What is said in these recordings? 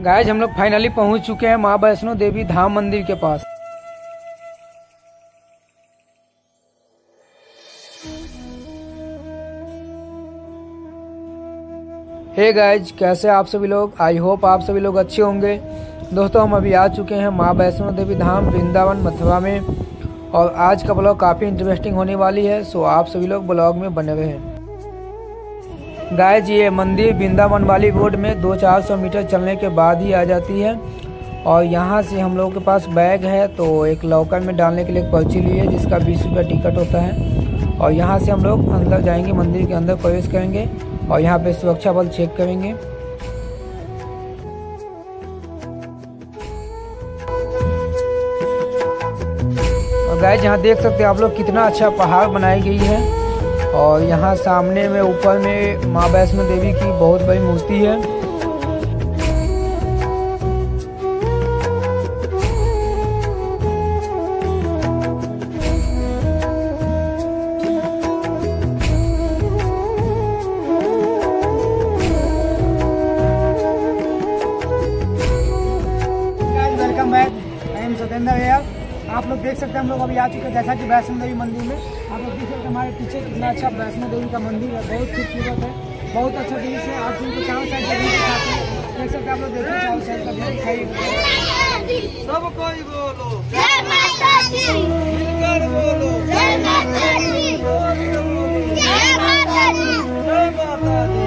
Guys हम लोग finally पहुंच चुके हैं माँ वैष्णो देवी धाम मंदिर के पास। हे गाइस, कैसे आप सभी लोग? आई होप आप सभी लोग अच्छे होंगे। दोस्तों हम अभी आ चुके हैं माँ वैष्णो देवी धाम वृंदावन मथुरा में, और आज का ब्लॉग काफ़ी इंटरेस्टिंग होने वाली है। सो आप सभी लोग ब्लॉग में बने रहे हैं। गाइस ये मंदिर वृंदावन वाली रोड में 200-400 मीटर चलने के बाद ही आ जाती है, और यहाँ से हम लोगों के पास बैग है तो एक लॉकर में डालने के लिए एक पर्ची ली है जिसका 20 रुपये टिकट होता है। और यहाँ से हम लोग अंदर जाएंगे, मंदिर के अंदर प्रवेश करेंगे और यहाँ पे सुरक्षा बल चेक करेंगे। और गाइस यहाँ देख सकते हैं आप लोग कितना अच्छा पहाड़ बनाई गई है, और यहाँ सामने में ऊपर में माँ वैष्णो देवी की बहुत बड़ी मूर्ति है। Welcome back, I am Satendra यार। आप लोग देख सकते हैं हम लोग अभी आ चुके हैं जैसा कि वैष्णो देवी मंदिर में। आप लोग देख सकते हैं हमारे पीछे कितना अच्छा वैष्णो देवी का मंदिर है, बहुत खूबसूरत है, बहुत अच्छा दृश्य है। आप उनको चारों साइड का व्यू दिखाते हैं, देख सकते हैं आप लोग, देखिए चारों साइड का व्यू दिखाइए। सब कोई बोलो जय माता दी, मिलकर बोलो जय माता दी, जय माता दी, जय माता दी।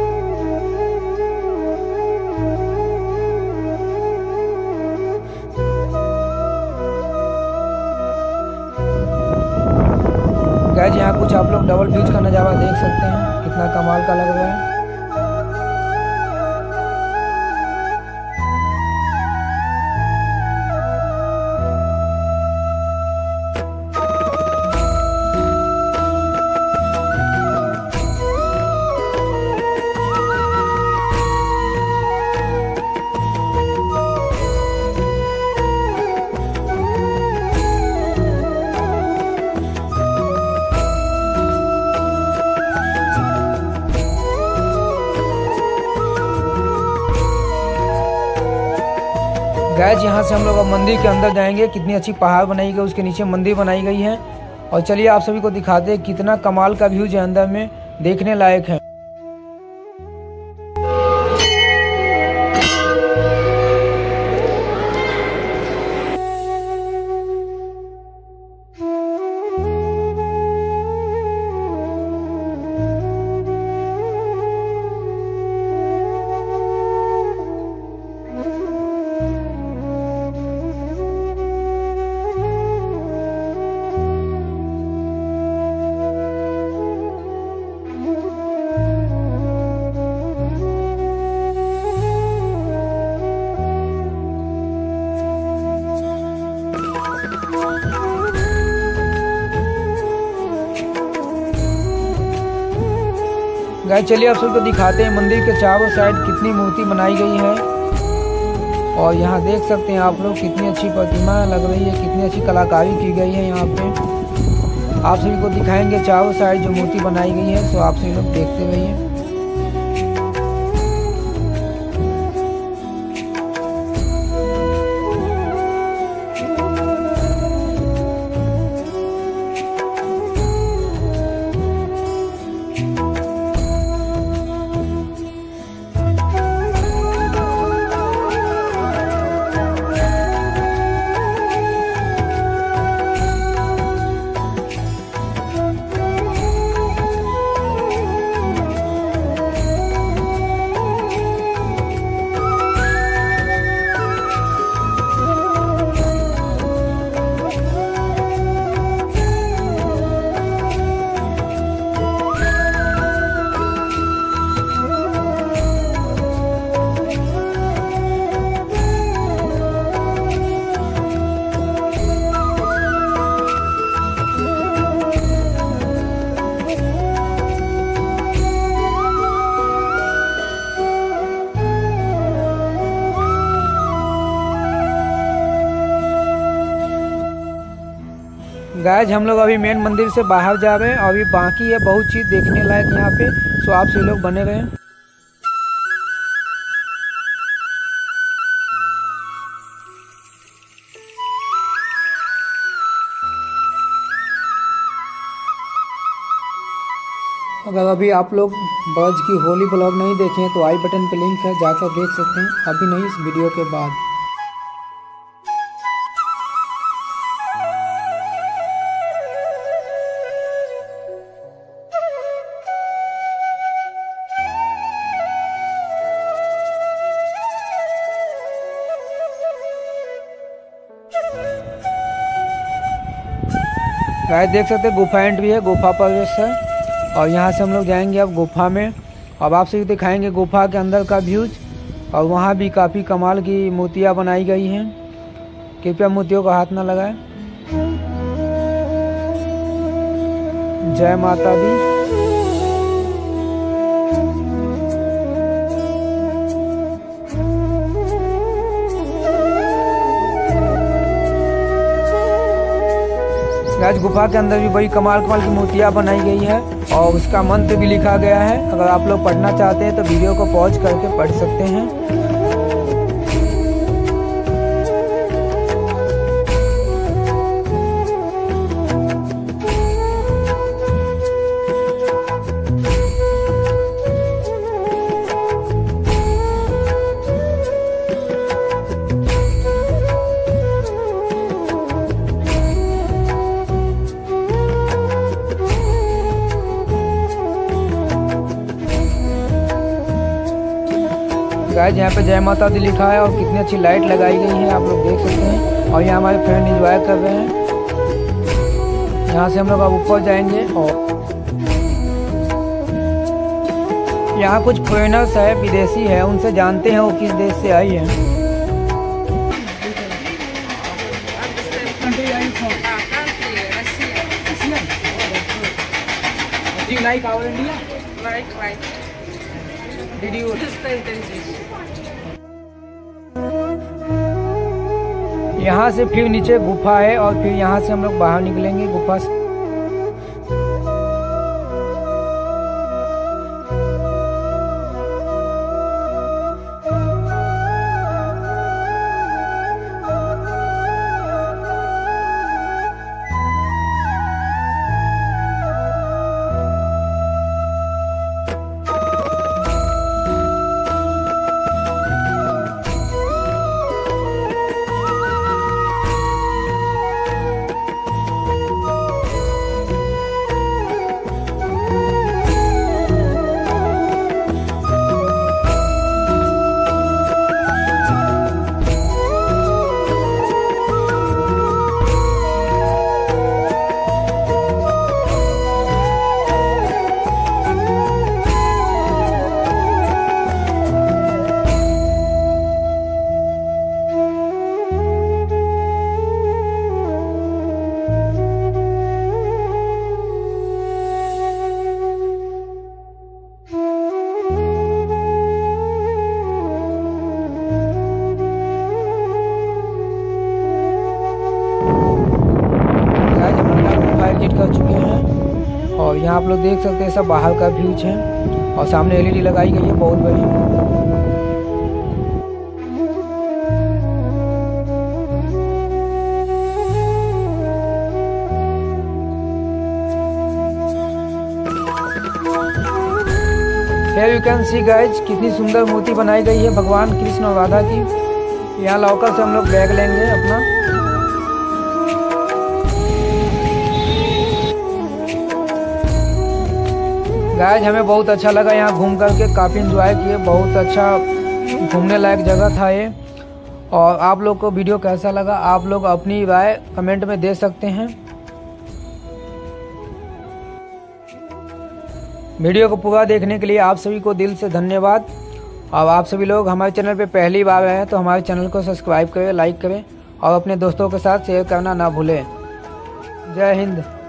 गाइस यहाँ कुछ आप लोग डबल ब्रिज का नज़ारा देख सकते हैं, कितना कमाल का लग रहा है। गाइस यहाँ से हम लोग अब मंदिर के अंदर जाएंगे। कितनी अच्छी पहाड़ बनाई गई, उसके नीचे मंदिर बनाई गई है। और चलिए आप सभी को दिखाते हैं कितना कमाल का व्यू जो अंदर में देखने लायक है। गाइस चलिए आप सबको दिखाते हैं मंदिर के चारों साइड कितनी मूर्ति बनाई गई है। और यहाँ देख सकते हैं आप लोग कितनी अच्छी प्रतिमा लग रही है, कितनी अच्छी कलाकारी की गई है। यहाँ पे आप सभी को दिखाएंगे चारों साइड जो मूर्ति बनाई गई है, तो आप सभी लोग देखते रहिए। गाइस हम लोग अभी मेन मंदिर से बाहर जा रहे हैं, अभी बाकी है बहुत चीज़ देखने लायक यहाँ पे। सो आप सभी लोग बने रहे। अगर अभी आप लोग बज की होली ब्लॉग नहीं देखें तो आई बटन पे लिंक है, जाकर देख सकते हैं, अभी नहीं इस वीडियो के बाद। गाइस देख सकते हैं गुफा एंट्री है, गुफा प्रवेश है और यहाँ से हम लोग जाएंगे अब गुफा में। अब आपसे दिखाएंगे गुफा के अंदर का व्यूज। और वहाँ भी काफ़ी कमाल की मूर्तियाँ बनाई गई हैं, कृपया मूर्तियों को हाथ न लगाएं। जय माता दी। गाइस गुफा के अंदर भी बड़ी कमाल की मूर्तियाँ बनाई गई है और उसका मंत्र भी लिखा गया है। अगर आप लोग पढ़ना चाहते हैं तो वीडियो को पॉज करके पढ़ सकते हैं। गाइस यहाँ पे जय माता दी लिखा है और कितनी अच्छी लाइट लगाई गई है, आप लोग देख सकते हैं। और यहाँ हमारे फ्रेंड एंजॉय कर रहे हैं। यहाँ से हम लोग अब ऊपर जाएंगे और यहाँ कुछ फॉरेनर्स है, विदेशी है, उनसे जानते हैं वो किस देश से आई है। यहाँ से फिर नीचे गुफा है और फिर यहाँ से हम लोग बाहर निकलेंगे गुफा से। कर चुके हैं और यहाँ आप लोग देख सकते हैं सब बाहर का व्यूज है और सामने एलईडी लगाई गई है बहुत बड़ी। Here you can see guys कितनी सुंदर मूर्ति बनाई गई है भगवान कृष्ण और राधा की। यहाँ लॉकर से हम लोग बैग लेंगे अपना। गाइस हमें बहुत अच्छा लगा यहाँ घूम करके, काफ़ी एंजॉय किए, बहुत अच्छा घूमने लायक जगह था ये। और आप लोग को वीडियो कैसा लगा आप लोग अपनी राय कमेंट में दे सकते हैं। वीडियो को पूरा देखने के लिए आप सभी को दिल से धन्यवाद। और आप सभी लोग हमारे चैनल पे पहली बार आए हैं तो हमारे चैनल को सब्सक्राइब करें, लाइक करें और अपने दोस्तों के साथ शेयर करना ना भूलें। जय हिंद।